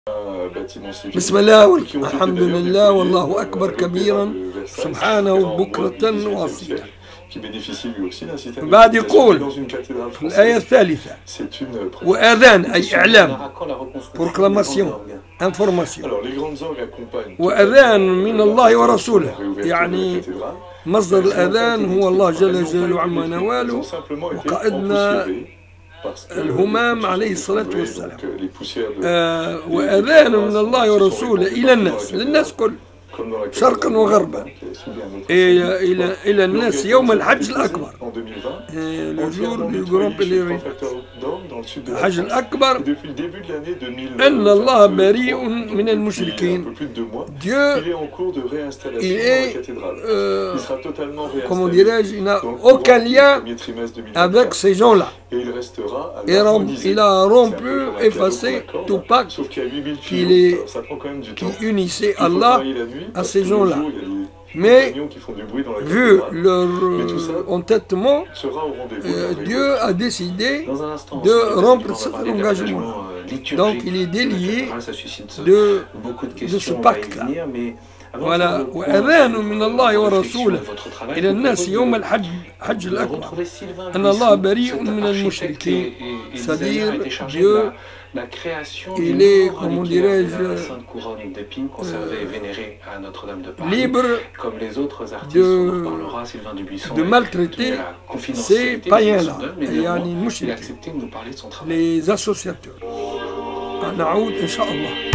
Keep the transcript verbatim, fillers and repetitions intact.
بسم الله والحمد لله والله أكبر كبيرا سبحانه بكرة وأصيلا. بعد يقول في الآية الثالثة وأذان أي إعلام proclamation information وأذان من الله ورسوله، يعني مصدر الأذان هو الله جل جلاله عما نواله وقائدنا الهمام عليه الصلاة والسلام. آه وأذان من الله ورسوله إلى الناس، للناس كل شرقا وغربا، إلى إلى إلى الناس يوم الحج الأكبر، الحج الأكبر، أن الله بريء من المشركين. Dieu, il est, euh, comment dirais-je, il n'a aucun lien avec ces gens-là. Il a rompu, effacé tout pacte qui, les, qui unissait Allah à ces gens-là. Mais vu leur entêtement, euh, Dieu a décidé de rompre cet engagement. Donc il est délié de, de ce pacte-là. Voilà. وأذان من الله ورسوله إلى الناس يوم الحج حج الأكبر أن الله بريء من المشركين. C'est-à-dire Dieu, il est, comment dirais-je, libre de, de maltraiter ces païens-là, les associateurs. نعود إن شاء الله.